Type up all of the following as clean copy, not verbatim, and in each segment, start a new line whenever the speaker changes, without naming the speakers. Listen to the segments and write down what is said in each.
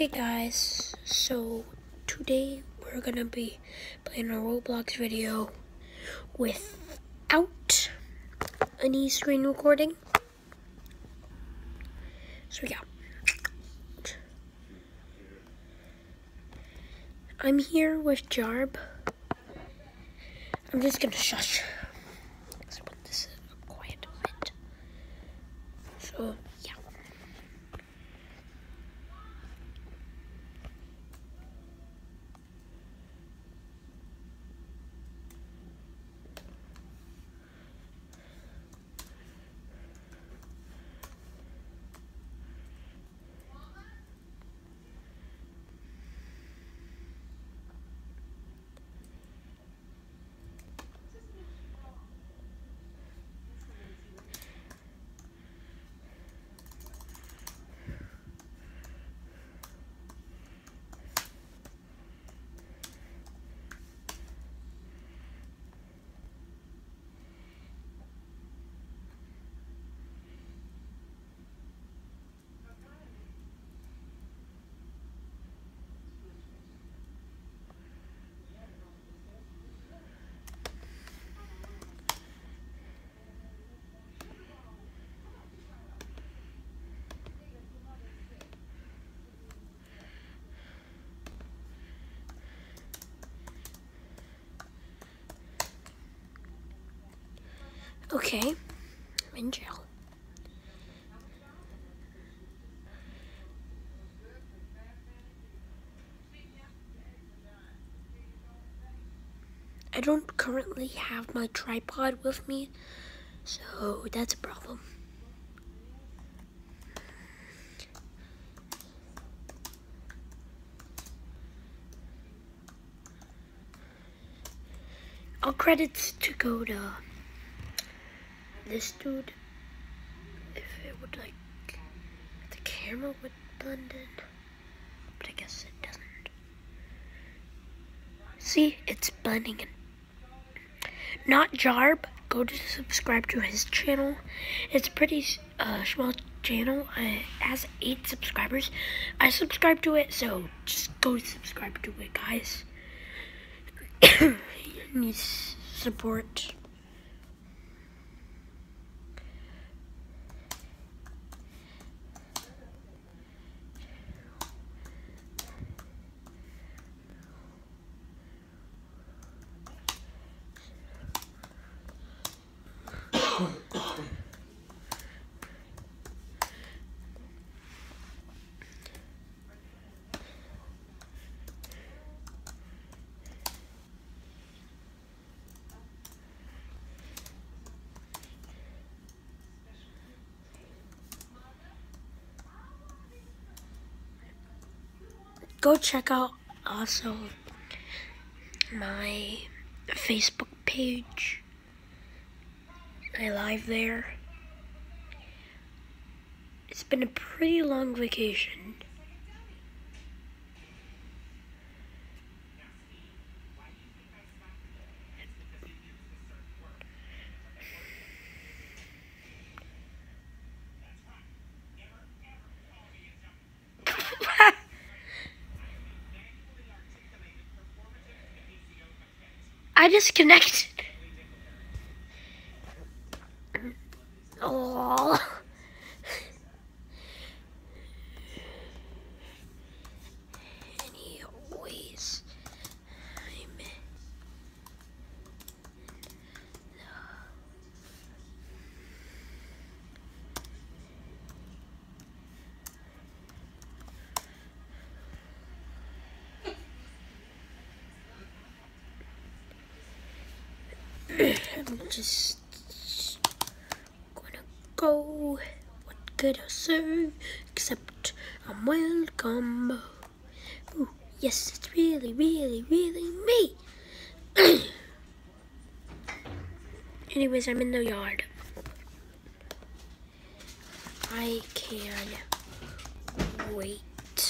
Hey guys, so today we're gonna be playing a Roblox video without any screen recording. So yeah, I'm here with Jarb. I'm just gonna shush. Let's put this in a quiet bit. So yeah. Okay, I'm in jail. I don't currently have my tripod with me, so that's a problem. All credits to go to this dude. If it would the camera would blend in, but I guess it doesn't. See, it's blending in. Not Jarb. Go to subscribe to his channel. It's a pretty small channel. It has 8 subscribers. I subscribe to it, so just go subscribe to it, guys. Needs support. Go check out also my Facebook page. I live there. It's been a pretty long vacation. I disconnected. Oh. Anyways, I'm just gonna go. What could I say? Except I'm welcome. Ooh, yes, it's really, really, really me. Anyways, I'm in the yard. I can wait.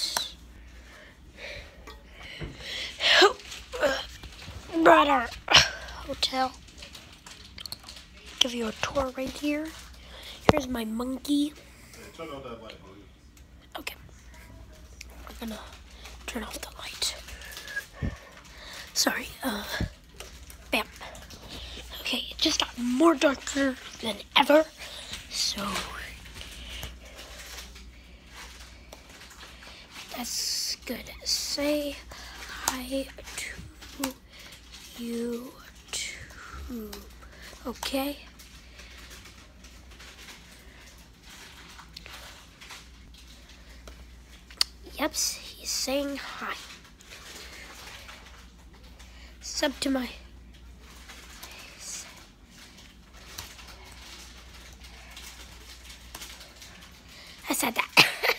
Brother Hotel. Give you a tour right here. Here's my monkey. Okay. gonna turn off the light. Sorry, bam. Okay, it just got more darker than ever, so that's good. Say hi to YouTube, okay? Yep, he's saying hi. Sub to my... I said that.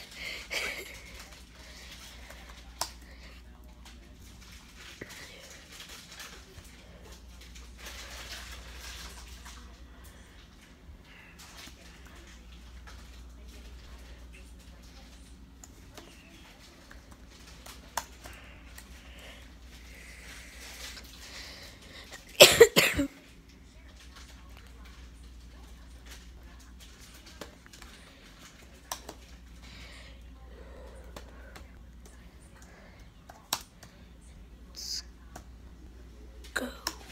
Go.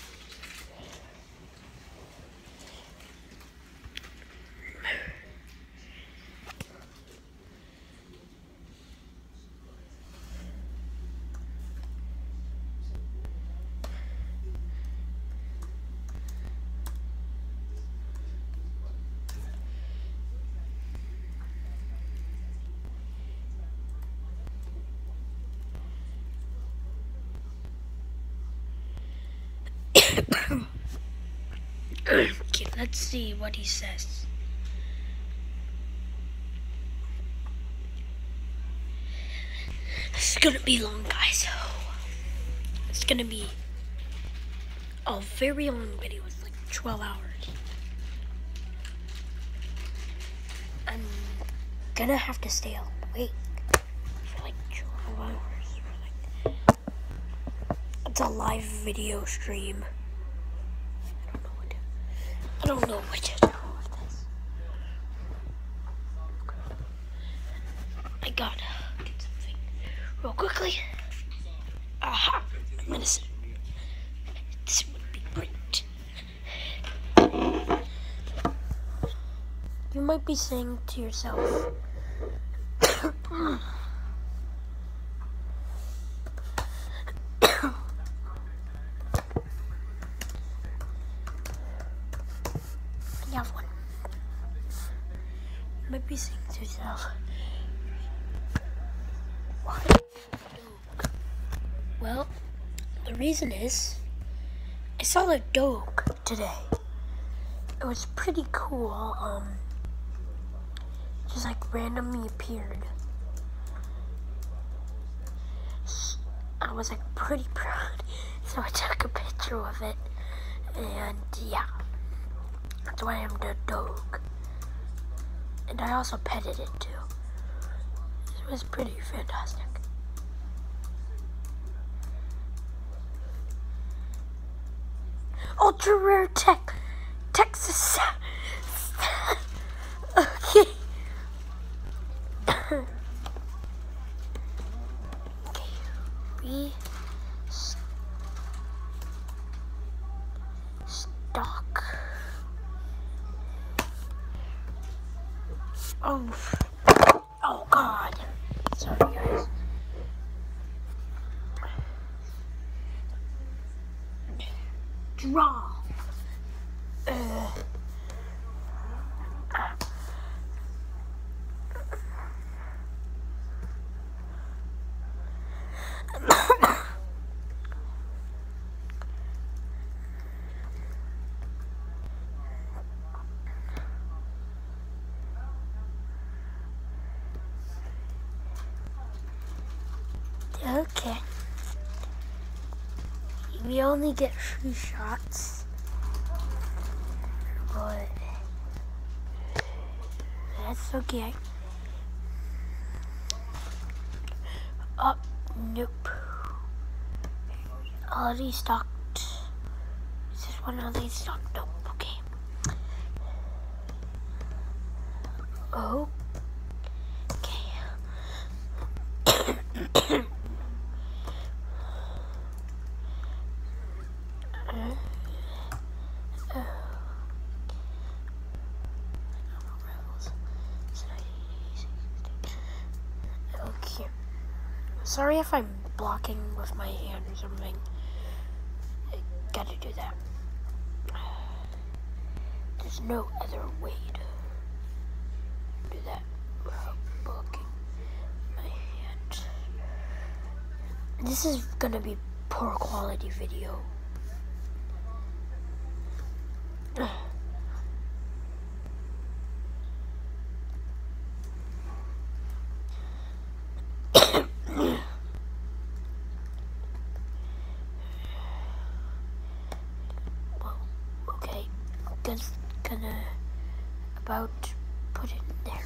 Okay, let's see what he says. This is gonna be long, guys. It's gonna be a very long video. It's like 12 hours. I'm gonna have to stay awake for like 12 hours. It's a live video stream. I don't know what to do with this. I gotta get something real quickly. Aha! I'm gonna see. This would be great. You might be saying to yourself, you have one. You might be saying to yourself, why? Well, the reason is, I saw a dog today. It was pretty cool. Just like randomly appeared. I was like pretty proud, so I took a picture of it, and yeah, that's why I'm the dog. And I also petted it too. It was pretty fantastic. Ultra rare Texas. Okay. Okay. Restock. Oh God. Sorry, guys. Draw. Okay. We only get 3 shots, but that's okay. Oh, nope. Already stocked. Is this one already stocked? Nope. Okay. Oh. Okay. Sorry if I'm blocking with my hand or something. I gotta do that. There's no other way to do that without blocking my hand. This is gonna be poor quality video. Gonna about put it in there.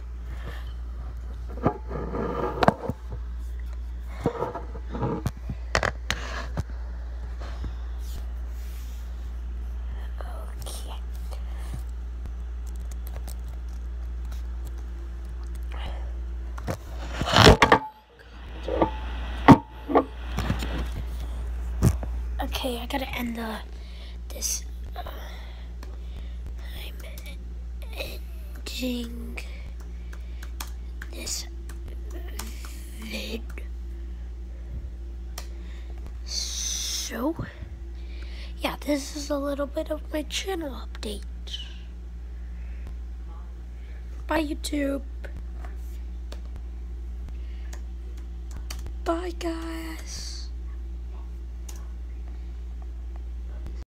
Okay, I gotta end this. Ending this vid. So, yeah, this is a little bit of my channel update. Bye, YouTube. Bye, guys.